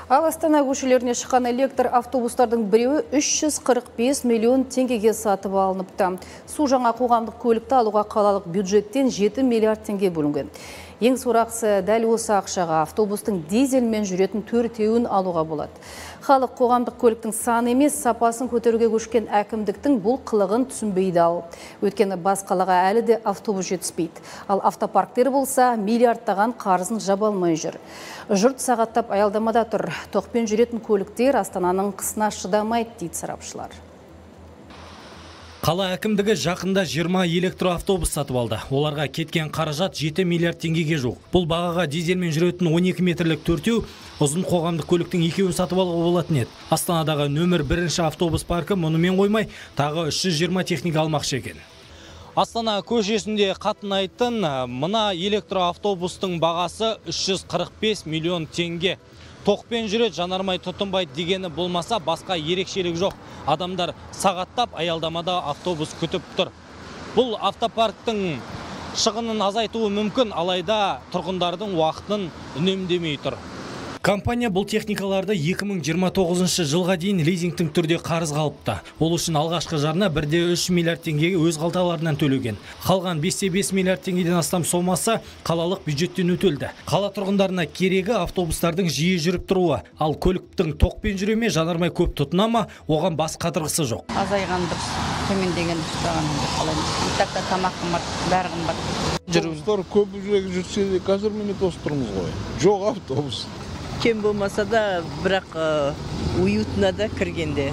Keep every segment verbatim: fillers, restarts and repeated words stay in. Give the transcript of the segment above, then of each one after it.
Ал Астана көшелеріне шыққан электр автобустардың біреуі үш жүз қырық бес миллион теңгеге сатып алыныпты. Су жаңа қоғамдық көлікті алуға қалалық бюджеттен жеті миллиард теңге бөлінген. Ең сорақсы дәл осы ақшаға автобустың дизельмен жүретін төртеуін алуға болады. Халық қоғамдық көліктің саны емес, сапасын көтеруге көшкен әкімдіктің бұл қылығын түсінбейді ал. Өйткені бас қалаға әлі де автобус жетіспейді. Ал автопарктер болса миллиардтаған қарызын жаба алмай жүр. Жұрт сағаттап аялдамада тұр. Тоқпен жүретін көліктер Астананың қысына шыдамайды дейді сарапшылар. Қала әкімдігі жақында жиырма электроавтобус сатып алды. Оларға кеткен қаражат жеті миллиард теңгеге жуық. Бұл бағаға дизельмен жүретін он екі метрлік төртеу, ұзын қоғамдық көліктің екеуін сатып алуға болатын еді. Астанадағы нөмір бірінші автобус паркі мұнымен қоймай, тағы үш жүз жиырма техника алмақшы екен. Астана көшесінде қатынайтын мына электроавтобустың бағасы үш жүз қырық бес миллион теңге. Тоқпен жүрет, жанармай тұтынбайды дегені болмаса, басқа ерекшелік жоқ. Адамдар сағаттап аялдамада автобус күтіп тұр. Бұл автопарктың шығынын азайтуы мүмкін, алайда тұрғындардың уақытын үнемдемей тұр. Компания бұл техникаларды екі мың жиырма тоғызыншы жылға дейін лизингтің түрде қарыз қалыпты. Ол үшін алғашқы жарна бір де үш миллиард теңгеге өз қалталарынан төлеген. Қалған бес те бес миллиард теңгеден астам сомасы қалалық бюджеттен өтелді. Қала тұрғындарына керегі автобустардың жиі жүріп тұруы. Ал көліктің тоқпен жүреме, жанармай көп тұтына ма, оған бас қатырғысы жоқ. Азайған дұрыс, төмендеген дұрыс. Тамақ қымбат, бәрі қымбат. Автобустар көп жүрсе де қазір міне тосып тұрмыз ғой. Жоқ автобус. Кем болмаса да, бірақ уютно да кіргенде.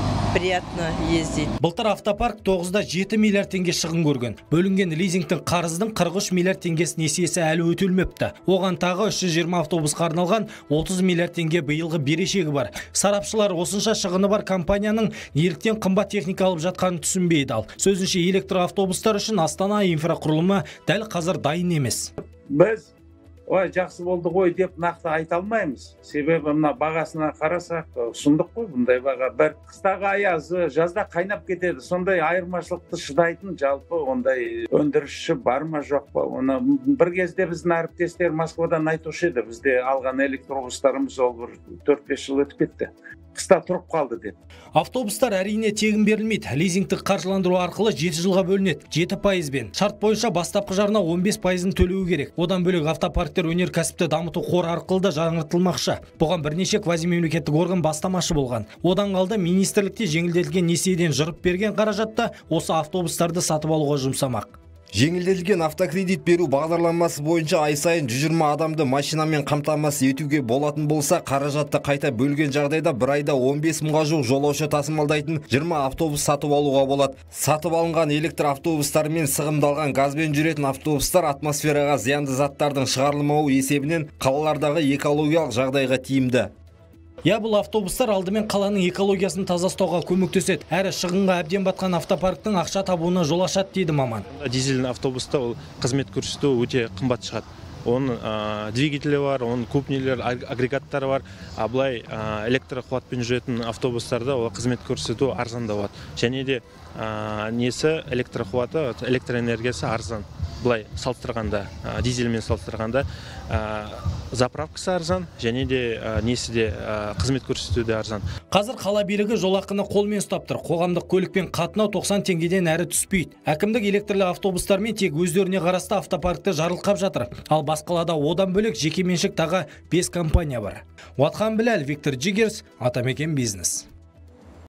Приятно ездить. Былтыр автопарк тоғызда жеті миллиард теңге шығын көрген. Бөлінген лизингтің қарыздың қырық үш миллиард теңгесі несиесі әлі өтелмепті. Оған тағы үш жүз жиырма автобусқа арналған отыз миллиард теңге биылғы берешегі бар. Сарапшылар осынша шығыны бар компанияның неліктен қымбат техника алып жатқанын түсінбейді ал. Сөзінше электроавтобустар үшін Астана инфрақұрылымы дәл қазір дайын емес. Біз ой, жақсы болды ғой деп нақты айта алмаймыз. Себебі мына бағасына қарасақ, ұсындық қой бұндай баға. Бір қыстағы аязы, жазда қайнап кетеді. Сондай айырмашылықты шыдайтын жалпы ондай өндірісші бар ма жоқ па? Оны бір кезде біздің әріптестер Москвадан айтушы еді. Бізде алған электробустарымыз ол бір төрт бес жыл өтіп кетті. Қыста тұрып қалды деп. Автобустар әрине тегін берілмейді. Лизингтік қаржыландыру арқылы жеті жылға бөлінеді, жеті пайызбен. Шарт бойынша бастапқы жарна он бес пайызын төлеуі керек. Одан бөлек автопарктер өнеркәсіпті дамыту қоры арқылы да жаңғыртылмақшы. Бұған бірнеше квазимемлекеттік орган бастамашы болған. Одан қалды министрлікте жеңілдетілген несиеден жырып берген қаражатты осы автобустарды сатып алуға жұмсамақ. Жеңілдетілген автокредит беру бағдарламасы бойынша ай сайын жүз жиырма адамды машинамен қамтамасыз етуге болатын болса, қаражатты қайта бөлген жағдайда бір айда он бес мыңға жуық жолаушы тасымалдайтын жиырма автобус сатып алуға болады. Сатып алынған электр автобустарымен сығымдалған газбен жүретін автобустар атмосфераға зиянды заттардың шығарылмауы есебінен қалалардағы экологиялық жағдайға тиімді. Я, бұл автобустар алдымен қаланың экологиясын таза ұстауға көмектеседі. Әрі шығынға әбден батқан автопарктың ақша табуына жол ашады дейді маман. Дизельді автобуста ол қызмет көрсету өте қымбат шығады. Оның двигателі бар, оның көпнелер, агрегаттары бар. А былай электр қуатпен жүретін автобустарда ол қызмет көрсету арзан да болады. Және де несі электр қуаты, электроэнергиясы арзан. Былай салыстырғанда, дизельмен салыстырғанда заправкасы арзан, және де несі де қызмет көрсетуде арзан. Қазір қала билігі жолақыны қолмен ұстап тұр. Қоғамдық көлікпен қатынау тоқсан теңгеден әрі түспейді. Әкімдік электрлі автобустармен тек өздеріне қарасты автопаркті жарылқап жатыр. Ал бас қалада одан бөлек жекеменшік тағы бес компания бар. Уатхан Біләл, Виктор Джигерс, Атамекен бизнес.